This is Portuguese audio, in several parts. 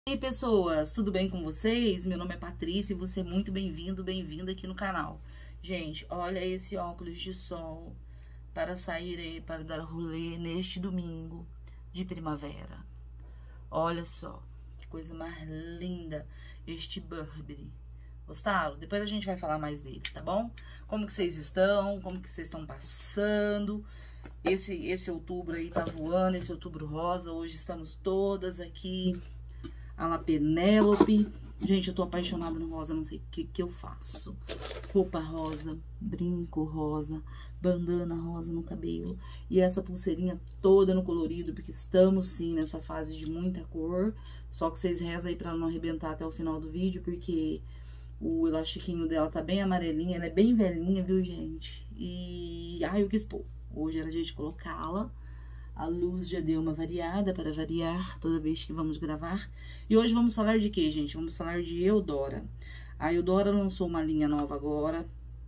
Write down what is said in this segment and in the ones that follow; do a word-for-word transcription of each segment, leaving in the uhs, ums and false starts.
E aí, pessoas, tudo bem com vocês? Meu nome é Patrícia e você é muito bem-vindo, bem-vinda aqui no canal. Gente, olha esse óculos de sol para sair aí, para dar rolê neste domingo de primavera. Olha só, que coisa mais linda este Burberry. Gostaram? Depois a gente vai falar mais deles, tá bom? Como que vocês estão? Como que vocês estão passando? Esse, esse outubro aí tá voando, esse outubro rosa. Hoje estamos todas aqui a la Penélope. Gente, eu tô apaixonada no rosa, não sei o que que eu faço. Roupa rosa, brinco rosa, bandana rosa no cabelo. E essa pulseirinha toda no colorido, porque estamos sim nessa fase de muita cor. Só que vocês rezam aí pra não arrebentar até o final do vídeo, porque o elastiquinho dela tá bem amarelinha, ela é bem velhinha, viu, gente? E, ai, eu quis pôr. Hoje era dia de colocá-la. A luz já deu uma variada para variar toda vez que vamos gravar. E hoje vamos falar de quê, gente? Vamos falar de Eudora. A Eudora lançou uma linha nova agora.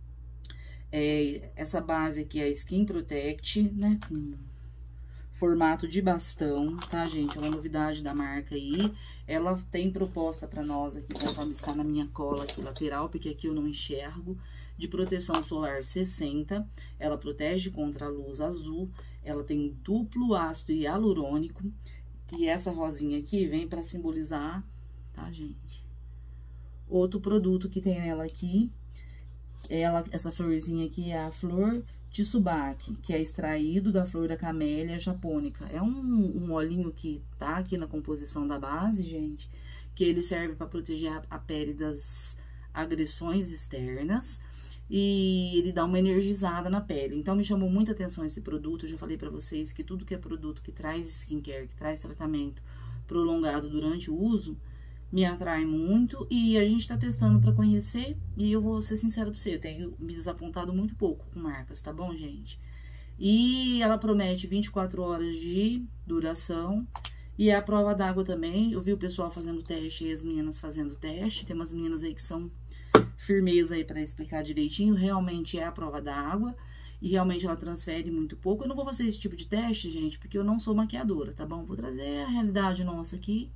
É, essa base aqui é a Skin Protect, né? Com formato de bastão, tá, gente? É uma novidade da marca aí. Ela tem proposta para nós aqui, conforme está na minha cola aqui lateral, porque aqui eu não enxergo. De proteção solar sessenta, ela protege contra a luz azul, ela tem duplo ácido hialurônico, e essa rosinha aqui vem para simbolizar, tá, gente? Outro produto que tem nela aqui, ela, essa florzinha aqui é a flor Tsubaki, que é extraído da flor da camélia japônica. É um, um olhinho que tá aqui na composição da base, gente, que ele serve para proteger a, a pele das agressões externas. E ele dá uma energizada na pele. Então, me chamou muita atenção esse produto. Eu já falei pra vocês que tudo que é produto que traz skincare, que traz tratamento prolongado durante o uso, me atrai muito. E a gente tá testando pra conhecer. E eu vou ser sincera pra você, eu tenho me desapontado muito pouco com marcas, tá bom, gente? E ela promete vinte e quatro horas de duração. E a prova d'água também. Eu vi o pessoal fazendo teste e as meninas fazendo teste. Tem umas meninas aí que são firmeza aí para explicar direitinho. Realmente é a prova da água e realmente ela transfere muito pouco. Eu não vou fazer esse tipo de teste, gente, porque eu não sou maquiadora, tá bom? Vou trazer a realidade nossa aqui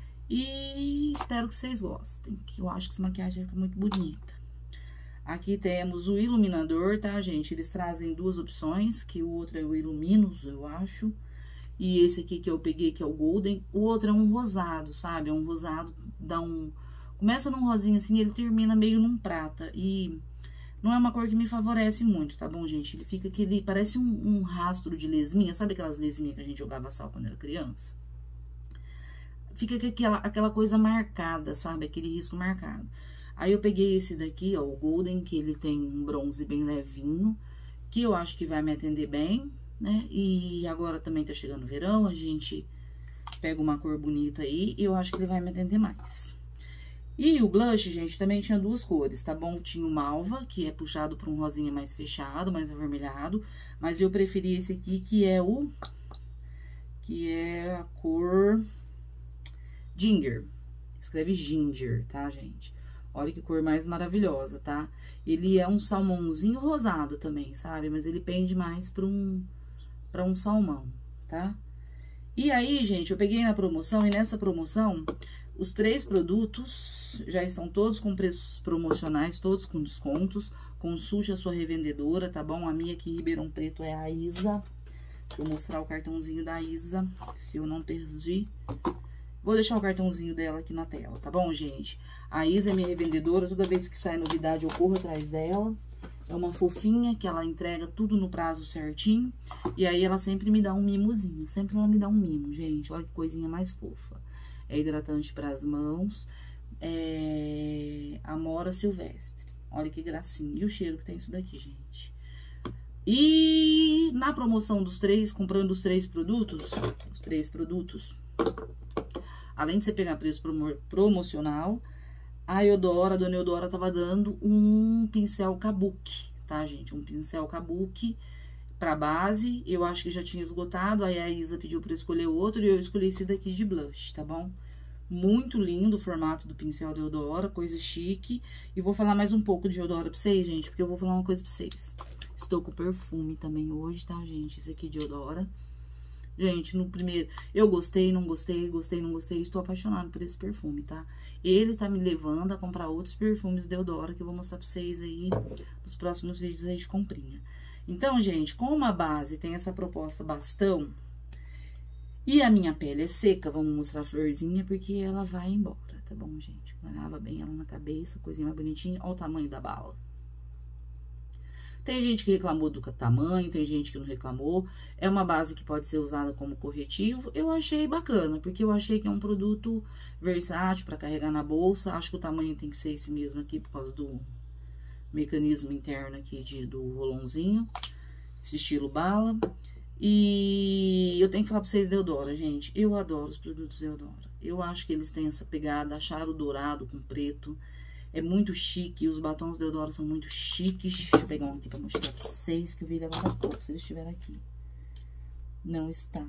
e espero que vocês gostem, que eu acho que essa maquiagem fica muito bonita. Aqui temos o iluminador, tá, gente? Eles trazem duas opções, que o outro é o Illuminus, eu acho, e esse aqui que eu peguei, que é o Golden. O outro é um rosado, sabe? É um rosado, dá um... Começa num rosinha assim, ele termina meio num prata. E não é uma cor que me favorece muito, tá bom, gente? Ele fica aquele... Parece um, um rastro de lesminha. Sabe aquelas lesminhas que a gente jogava sal quando era criança? Fica aquela, aquela coisa marcada, sabe? Aquele risco marcado. Aí eu peguei esse daqui, ó, o Golden, que ele tem um bronze bem levinho, que eu acho que vai me atender bem, né? E agora também tá chegando o verão, a gente pega uma cor bonita aí e eu acho que ele vai me atender mais. E o blush, gente, também tinha duas cores, tá bom? Tinha o Malva, que é puxado para um rosinha mais fechado, mais avermelhado. Mas eu preferi esse aqui, que é o... Que é a cor... Ginger. Escreve Ginger, tá, gente? Olha que cor mais maravilhosa, tá? Ele é um salmãozinho rosado também, sabe? Mas ele pende mais para um, para um salmão, tá? E aí, gente, eu peguei na promoção, e nessa promoção... Os três produtos já estão todos com preços promocionais, todos com descontos. Consulte a sua revendedora, tá bom? A minha aqui em Ribeirão Preto é a Isa. Vou mostrar o cartãozinho da Isa, se eu não perdi. Vou deixar o cartãozinho dela aqui na tela, tá bom, gente? A Isa é minha revendedora, toda vez que sai novidade eu corro atrás dela. É uma fofinha que ela entrega tudo no prazo certinho. E aí ela sempre me dá um mimozinho, sempre ela me dá um mimo, gente. Olha que coisinha mais fofa. É hidratante para as mãos, é Amora Silvestre. Olha que gracinha. E o cheiro que tem isso daqui, gente. E na promoção dos três, comprando os três produtos, os três produtos, além de você pegar preço promo promocional, a Eudora, a dona Eudora tava dando um pincel Kabuki, tá, gente? Um pincel Kabuki pra base, eu acho que já tinha esgotado, aí a Isa pediu pra eu escolher outro e eu escolhi esse daqui de blush, tá bom? Muito lindo o formato do pincel de Eudora, coisa chique. E vou falar mais um pouco de Eudora pra vocês, gente, porque eu vou falar uma coisa pra vocês. Estou com perfume também hoje, tá, gente? Esse aqui de Eudora. Gente, no primeiro, eu gostei, não gostei, gostei, não gostei, estou apaixonada por esse perfume, tá? Ele tá me levando a comprar outros perfumes Deodora, que eu vou mostrar pra vocês aí nos próximos vídeos aí de comprinha. Então, gente, como a base tem essa proposta bastão, e a minha pele é seca, vamos mostrar a florzinha, porque ela vai embora, tá bom, gente? Lava bem ela na cabeça, coisinha mais bonitinha, olha o tamanho da bala. Tem gente que reclamou do tamanho, tem gente que não reclamou. É uma base que pode ser usada como corretivo. Eu achei bacana, porque eu achei que é um produto versátil para carregar na bolsa. Acho que o tamanho tem que ser esse mesmo aqui, por causa do mecanismo interno aqui de, do rolãozinho. Esse estilo bala. E eu tenho que falar pra vocês, Deodora, gente. Eu adoro os produtos Deodora. Eu acho que eles têm essa pegada, achar o dourado com preto. É muito chique, os batons Deodora são muito chiques. Deixa eu pegar um aqui pra mostrar pra vocês, que eu vi ele agora há pouco, se ele estiver aqui. Não está.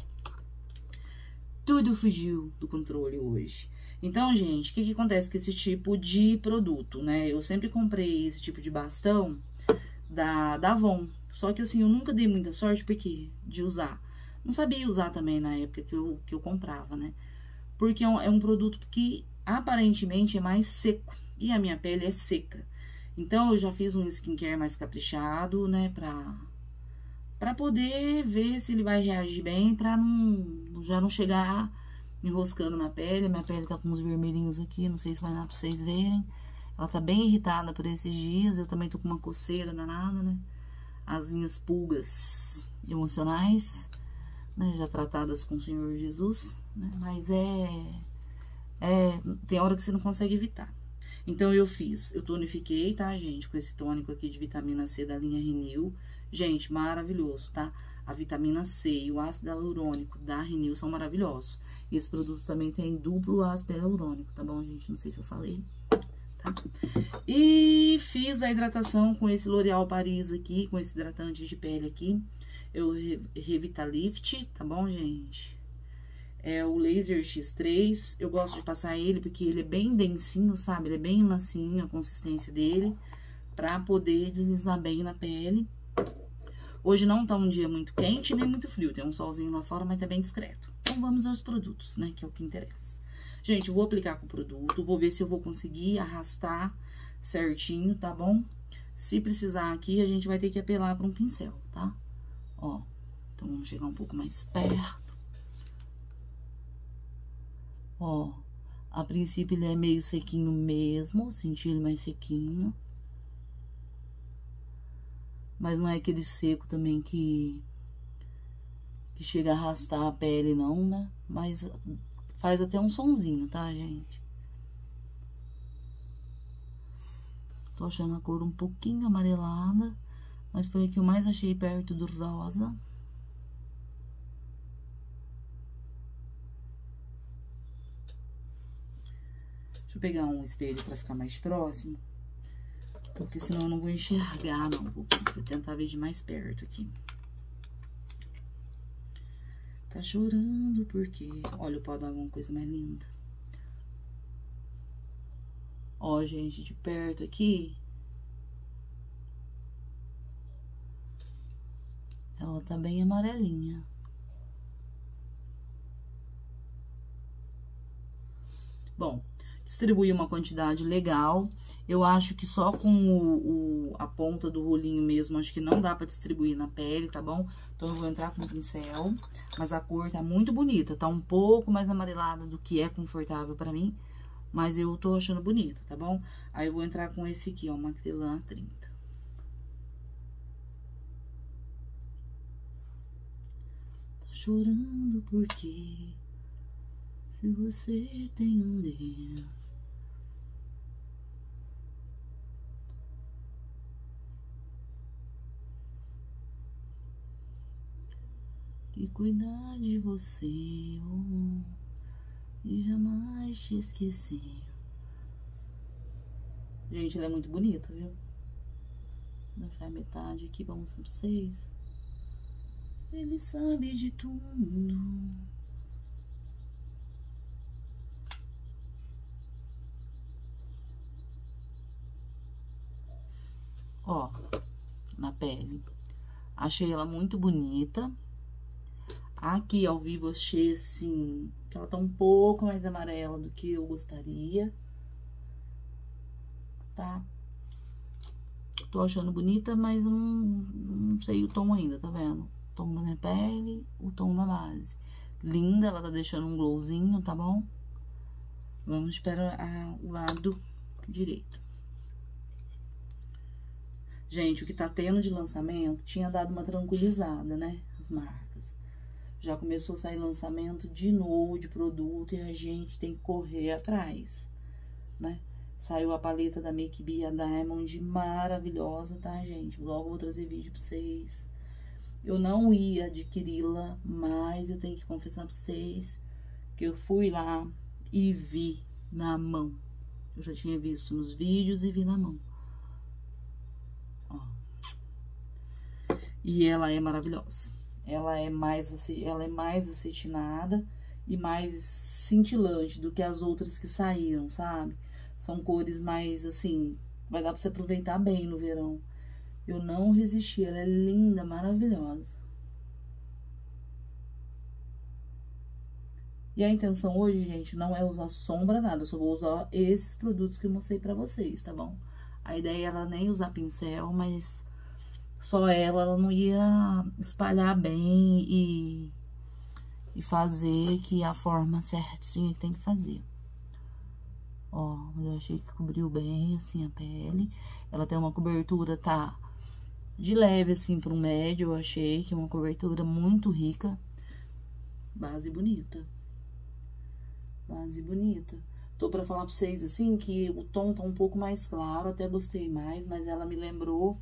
Tudo fugiu do controle hoje. Então, gente, o que que acontece com esse tipo de produto, né? Eu sempre comprei esse tipo de bastão da, da Avon. Só que, assim, eu nunca dei muita sorte, porque de usar. Não sabia usar também na época que eu, que eu comprava, né? Porque é um, é um produto que, aparentemente, é mais seco. E a minha pele é seca. Então, eu já fiz um skincare mais caprichado, né? Pra, pra poder ver se ele vai reagir bem, pra não, já não chegar enroscando na pele. Minha pele tá com uns vermelhinhos aqui, não sei se vai dar pra vocês verem. Ela tá bem irritada por esses dias. Eu também tô com uma coceira danada, né? As minhas pulgas emocionais, né? Já tratadas com o Senhor Jesus, né? Mas é... é tem hora que você não consegue evitar. Então, eu fiz, eu tonifiquei, tá, gente? Com esse tônico aqui de vitamina C da linha Renew. Gente, maravilhoso, tá? A vitamina C e o ácido hialurônico da Renew são maravilhosos. E esse produto também tem duplo ácido hialurônico, tá bom, gente? Não sei se eu falei, tá? E fiz a hidratação com esse L'Oréal Paris aqui, com esse hidratante de pele aqui. Eu Revitalift, tá bom, gente? É o Laser X três, eu gosto de passar ele porque ele é bem densinho, sabe? Ele é bem macio, a consistência dele, pra poder deslizar bem na pele. Hoje não tá um dia muito quente, nem muito frio, tem um solzinho lá fora, mas tá bem discreto. Então, vamos aos produtos, né, que é o que interessa. Gente, eu vou aplicar com o produto, vou ver se eu vou conseguir arrastar certinho, tá bom? Se precisar aqui, a gente vai ter que apelar pra um pincel, tá? Ó, então vamos chegar um pouco mais perto. Ó, a princípio ele é meio sequinho mesmo, senti ele mais sequinho. Mas não é aquele seco também que, que chega a arrastar a pele não, né? Mas faz até um sonzinho, tá, gente? Tô achando a cor um pouquinho amarelada, mas foi a que eu mais achei perto do rosa. Deixa eu pegar um espelho pra ficar mais próximo, porque senão eu não vou enxergar, não. Vou tentar ver de mais perto aqui. Tá chorando porque... Olha, o pó da Avon, coisa mais linda. Ó, gente, de perto aqui. Ela tá bem amarelinha. Bom... Distribuir uma quantidade legal. Eu acho que só com o, o, a ponta do rolinho mesmo, acho que não dá pra distribuir na pele, tá bom? Então, eu vou entrar com o pincel, mas a cor tá muito bonita, tá um pouco mais amarelada do que é confortável pra mim, mas eu tô achando bonita, tá bom? Aí, eu vou entrar com esse aqui, ó, Macrylan trinta. Tá chorando por quê? Se você tem um Deus. Que cuidar de você, oh, e jamais te esquecer. Gente, ela é muito bonita, viu? Se não for a metade aqui pra mostrar pra vocês. Ele sabe de tudo. Ó, na pele. Achei ela muito bonita. Aqui ao vivo achei assim, que ela tá um pouco mais amarela do que eu gostaria. Tá? Tô achando bonita, mas não, não sei o tom ainda, tá vendo? O tom da minha pele, o tom da base. Linda, ela tá deixando um glowzinho, tá bom? Vamos para a, o lado direito. Gente, o que tá tendo de lançamento tinha dado uma tranquilizada, né? As marcas. Já começou a sair lançamento de novo de produto e a gente tem que correr atrás, né? Saiu a paleta da Make Be, a Diamond, maravilhosa, tá, gente? Logo vou trazer vídeo pra vocês. Eu não ia adquiri-la, mas eu tenho que confessar pra vocês que eu fui lá e vi na mão. Eu já tinha visto nos vídeos e vi na mão. Ó. E ela é maravilhosa. Ela é mais, ela é mais acetinada e mais cintilante do que as outras que saíram, sabe? São cores mais, assim, vai dar pra você aproveitar bem no verão. Eu não resisti, ela é linda, maravilhosa. E a intenção hoje, gente, não é usar sombra, nada. Eu só vou usar esses produtos que eu mostrei pra vocês, tá bom? A ideia era nem usar pincel, mas só ela, ela não ia espalhar bem e, e fazer que a forma certinha que tem que fazer. Ó, mas eu achei que cobriu bem, assim, a pele. Ela tem uma cobertura, tá, de leve, assim, pro médio. Eu achei que é uma cobertura muito rica. Base bonita. Base bonita. Tô pra falar pra vocês, assim, que o tom tá um pouco mais claro. Até gostei mais, mas ela me lembrou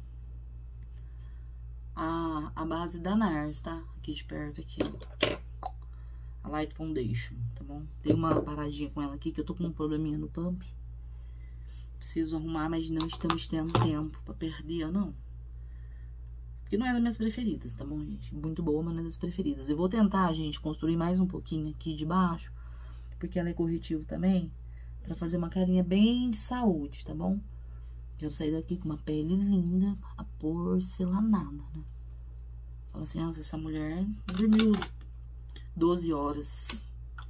a, a base da NARS, tá? Aqui de perto, aqui, ó. A Light Foundation, tá bom? Dei uma paradinha com ela aqui, que eu tô com um probleminha no pump. Preciso arrumar, mas não estamos tendo tempo pra perder, não. Porque não é das minhas preferidas, tá bom, gente? Muito boa, mas não é das preferidas. Eu vou tentar, gente, construir mais um pouquinho aqui de baixo, porque ela é corretivo também, pra fazer uma carinha bem de saúde, tá bom? Quero sair daqui com uma pele linda, a porcelanada, né? Fala assim, nossa, essa mulher dormiu doze horas.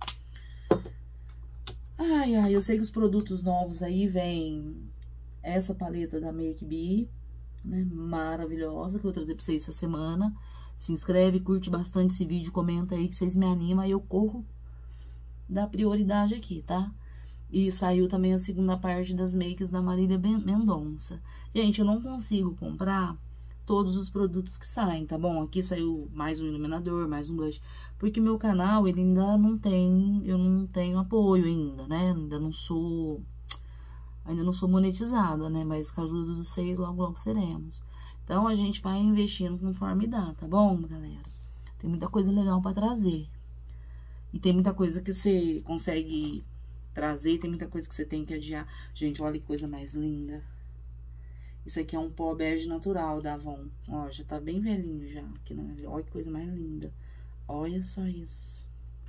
Ai, ai, eu sei que os produtos novos aí vem essa paleta da Make Be, né? Maravilhosa, que eu vou trazer pra vocês essa semana. Se inscreve, curte bastante esse vídeo, comenta aí que vocês me animam, aí eu corro da prioridade aqui, tá? E saiu também a segunda parte das makes da Marília Mendonça. Gente, eu não consigo comprar todos os produtos que saem, tá bom? Aqui saiu mais um iluminador, mais um blush, porque meu canal, ele ainda não tem, eu não tenho apoio ainda, né? Ainda não sou, ainda não sou monetizada, né? Mas com a ajuda dos vocês, logo, logo seremos. Então, a gente vai investindo conforme dá, tá bom, galera? Tem muita coisa legal pra trazer. E tem muita coisa que você consegue trazer, tem muita coisa que você tem que adiar. Gente, olha que coisa mais linda. Isso aqui é um pó bege natural da Avon. Ó, já tá bem velhinho já. Aqui na minha... Olha que coisa mais linda. Olha só isso.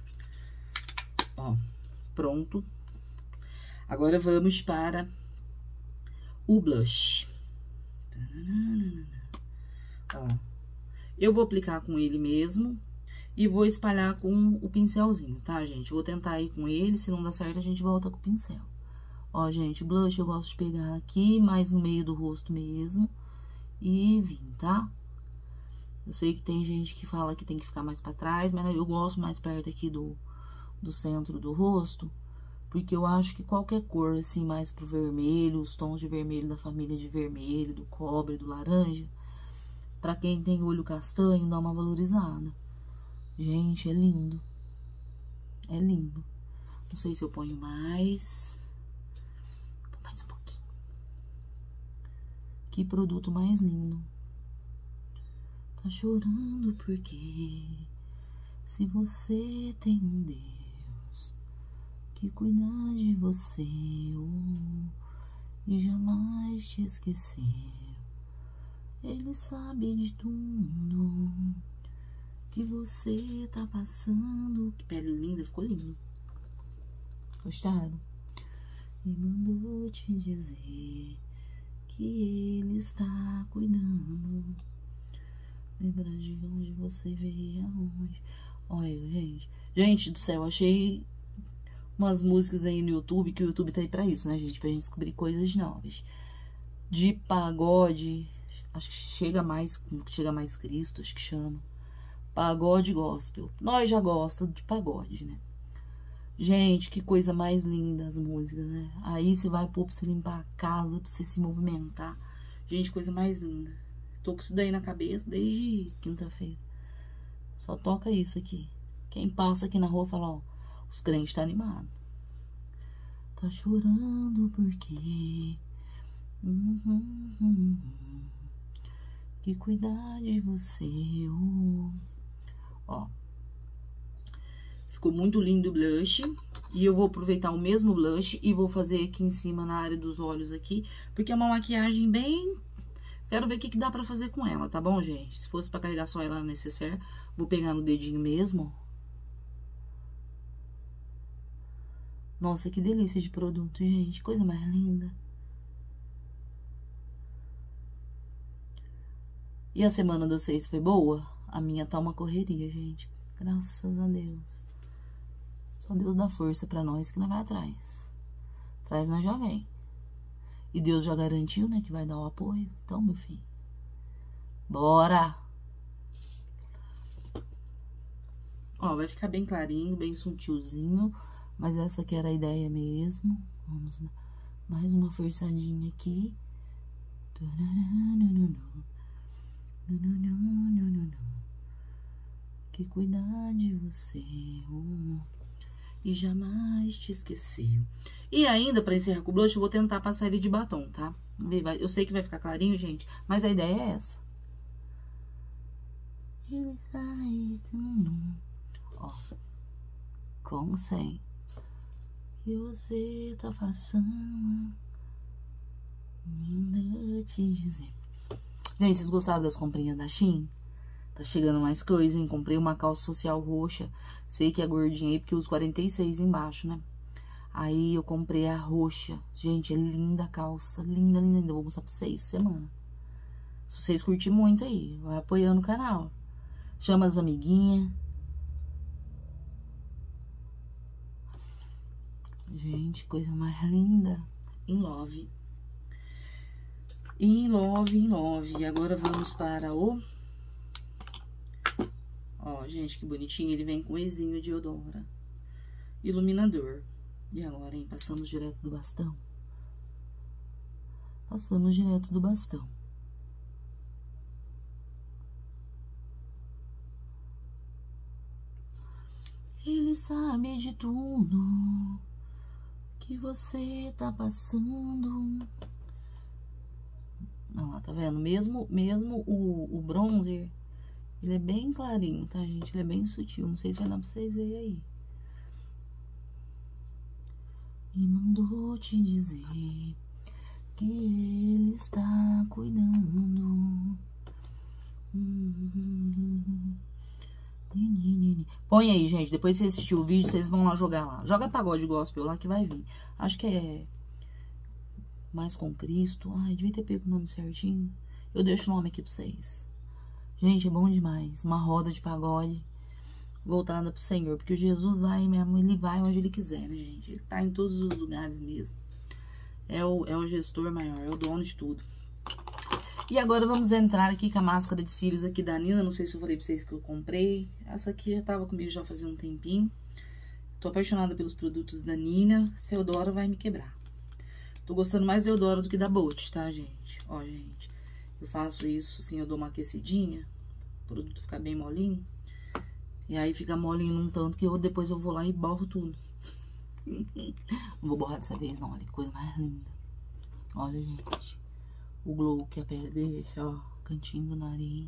Ó, pronto. Agora vamos para o blush. Ó, eu vou aplicar com ele mesmo e vou espalhar com o pincelzinho, tá, gente? Eu vou tentar ir com ele, se não dá certo a gente volta com o pincel. Ó, gente, blush eu gosto de pegar aqui, mais no meio do rosto mesmo, e vim, tá? Eu sei que tem gente que fala que tem que ficar mais pra trás, mas eu gosto mais perto aqui do, do centro do rosto, porque eu acho que qualquer cor, assim, mais pro vermelho, os tons de vermelho da família de vermelho, do cobre, do laranja, pra quem tem olho castanho, dá uma valorizada. Gente, é lindo. É lindo. Não sei se eu ponho mais... Mais um pouquinho. Que produto mais lindo. Tá chorando porque se você tem um Deus que cuidar de você oh, e jamais te esquecer, Ele sabe de tudo que você tá passando. Que pele linda, ficou lindo. Gostaram? E mandou te dizer que Ele está cuidando. Lembra de onde você veio aonde. Olha, gente. Gente do céu, achei umas músicas aí no YouTube, que o YouTube tá aí pra isso, né, gente? Pra gente descobrir coisas novas. De pagode, acho que chega mais, chega mais Cristo, acho que chama. Pagode gospel. Nós já gostamos de pagode, né? Gente, que coisa mais linda as músicas, né? Aí você vai pôr pra você limpar a casa, pra você se movimentar. Gente, coisa mais linda. Tô com isso daí na cabeça desde quinta-feira. Só toca isso aqui. Quem passa aqui na rua fala, ó, os crentes tá animado. Tá chorando porque uhum, uhum, que cuidar de você. Oh. Ó. Ficou muito lindo o blush. E eu vou aproveitar o mesmo blush e vou fazer aqui em cima, na área dos olhos aqui. Porque é uma maquiagem bem... Quero ver o que, que dá pra fazer com ela, tá bom, gente? Se fosse pra carregar só ela na necessaire, vou pegar no dedinho mesmo. Nossa, que delícia de produto, gente. Coisa mais linda. E a semana de vocês foi boa? A minha tá uma correria, gente. Graças a Deus. Só Deus dá força pra nós que não vai atrás. Atrás nós já vem. E Deus já garantiu, né, que vai dar o apoio. Então, meu filho, bora! Ó, vai ficar bem clarinho, bem sutilzinho. Mas essa aqui era a ideia mesmo. Vamos lá. Mais uma forçadinha aqui. Que cuidar de você, oh, e jamais te esqueceu. E ainda, pra encerrar com o blush, eu vou tentar passar ele de batom, tá? Eu sei que vai ficar clarinho, gente, mas a ideia é essa. Ó, com sem. Que você tá passando, ainda te dizer. Gente, vocês gostaram das comprinhas da Shein? Tá chegando mais coisa, hein? Comprei uma calça social roxa. Sei que é gordinha aí, porque eu uso quarenta e seis embaixo, né? Aí eu comprei a roxa. Gente, é linda a calça. Linda, linda, linda. Eu vou mostrar pra vocês semana. Se vocês curtirem muito aí, vai apoiando o canal. Chama as amiguinhas. Gente, coisa mais linda. In love. In love, in love. E agora vamos para o... Ó, gente, que bonitinho. Ele vem com ezinho de odora. Iluminador. E agora, hein? Passamos direto do bastão. Passamos direto do bastão. Ele sabe de tudo que você tá passando. Olha lá, tá vendo? Mesmo, mesmo o, o bronzer... Ele é bem clarinho, tá, gente? Ele é bem sutil. Não sei se vai dar pra vocês verem aí. E mandou te dizer que ele está cuidando. Põe aí, gente. Depois que você assistir o vídeo, vocês vão lá jogar lá. Joga pagode gospel lá que vai vir. Acho que é Mais com Cristo. Ai, devia ter pego o nome certinho. Eu deixo o nome aqui pra vocês. Gente, é bom demais. Uma roda de pagode voltada pro Senhor. Porque o Jesus vai mesmo, ele vai onde ele quiser, né, gente? Ele tá em todos os lugares mesmo. É o, é o gestor maior, é o dono de tudo. E agora vamos entrar aqui com a máscara de cílios aqui da Nina. Não sei se eu falei pra vocês que eu comprei. Essa aqui já tava comigo já fazia um tempinho. Tô apaixonada pelos produtos da Nina. Se Eudora vai me quebrar. Tô gostando mais da Eudora do que da Bolt, tá, gente? Ó, gente. Eu faço isso, assim, eu dou uma aquecidinha. O produto fica bem molinho. E aí fica molinho num tanto que eu depois eu vou lá e borro tudo. Não vou borrar dessa vez, não. Olha que coisa mais linda. Olha, gente. O glow que a pele deixa, ó. Cantinho do nariz.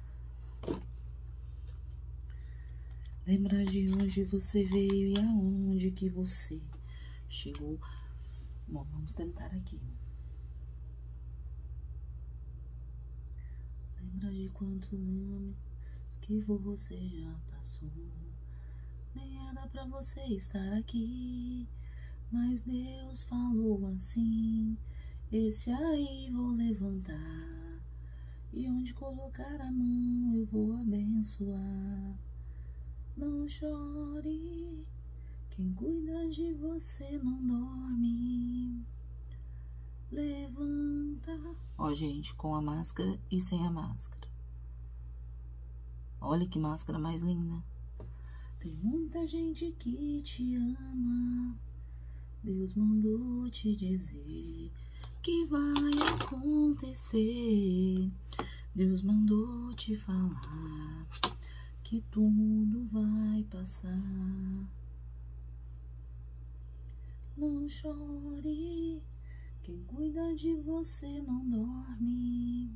Lembra de onde você veio e aonde que você chegou. Bom, vamos tentar aqui. Lembra de quantos anos que você já passou. Nem era pra você estar aqui, mas Deus falou assim: esse aí vou levantar, e onde colocar a mão eu vou abençoar. Não chore, quem cuida de você não dorme. Levanta. Ó, gente, com a máscara e sem a máscara. Olha que máscara mais linda. Tem muita gente que te ama. Deus mandou te dizer que vai acontecer. Deus mandou te falar que tudo vai passar. Não chore, quem cuida de você não dorme.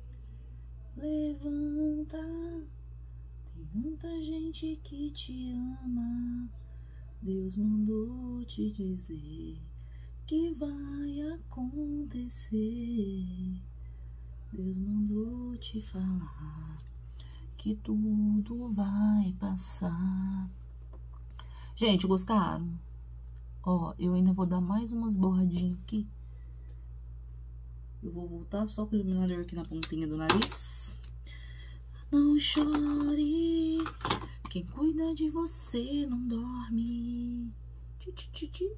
Levanta, tem muita gente que te ama. Deus mandou te dizer que vai acontecer. Deus mandou te falar que tudo vai passar. Gente, gostaram? Ó, eu ainda vou dar mais umas borradinhas aqui. Eu vou voltar só com o iluminador aqui na pontinha do nariz. Não chore, quem cuida de você não dorme. Tchi, tchi, tchi, tchi.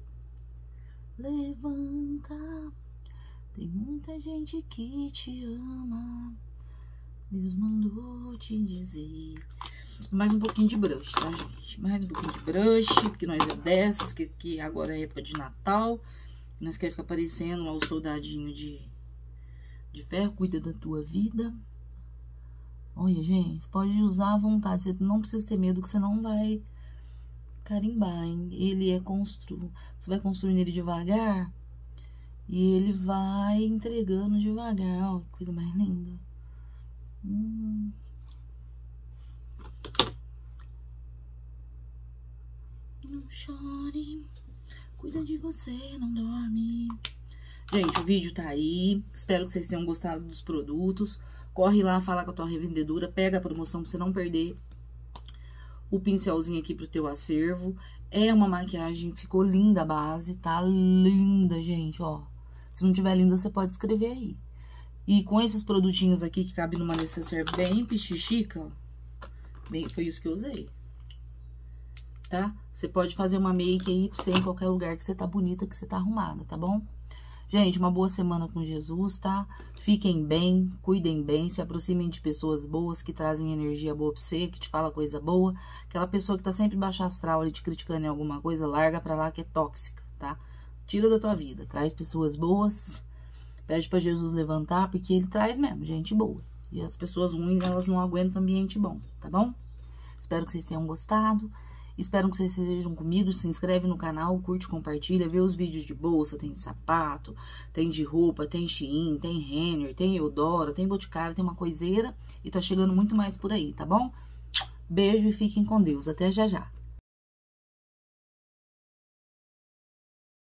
Levanta, tem muita gente que te ama. Deus mandou te dizer. Mais um pouquinho de brush, tá, gente? Mais um pouquinho de brush, porque nós é dessas, que, que agora é época de Natal. Nós queremos ficar parecendo lá o soldadinho de, de ferro. Cuida da tua vida. Olha, gente, você pode usar à vontade. Você não precisa ter medo que você não vai carimbar, hein? Ele é constru... Você vai construindo ele devagar e ele vai entregando devagar. Ó, que coisa mais linda. Hum. Não chore, cuida de você, não dorme. Gente, o vídeo tá aí. Espero que vocês tenham gostado dos produtos. Corre lá, fala com a tua revendedora, pega a promoção pra você não perder o pincelzinho aqui pro teu acervo. É uma maquiagem, ficou linda a base, tá linda, gente, ó. Se não tiver linda, você pode escrever aí. E com esses produtinhos aqui, que cabe numa necessaire bem pichichica, ó, bem, foi isso que eu usei, tá? Você pode fazer uma make aí pra você em qualquer lugar que você tá bonita, que você tá arrumada, tá bom? Gente, uma boa semana com Jesus, tá? Fiquem bem, cuidem bem, se aproximem de pessoas boas, que trazem energia boa pra você, que te fala coisa boa. Aquela pessoa que tá sempre baixa astral ali, te criticando em alguma coisa, larga pra lá que é tóxica, tá? Tira da tua vida, traz pessoas boas, pede pra Jesus levantar, porque ele traz mesmo gente boa. E as pessoas ruins, elas não aguentam ambiente bom, tá bom? Espero que vocês tenham gostado. Espero que vocês estejam comigo, se inscreve no canal, curte, compartilha, vê os vídeos de bolsa, tem sapato, tem de roupa, tem Shein, tem Renner, tem Eudora, tem Boticário, tem uma coiseira e tá chegando muito mais por aí, tá bom? Beijo e fiquem com Deus, até já já.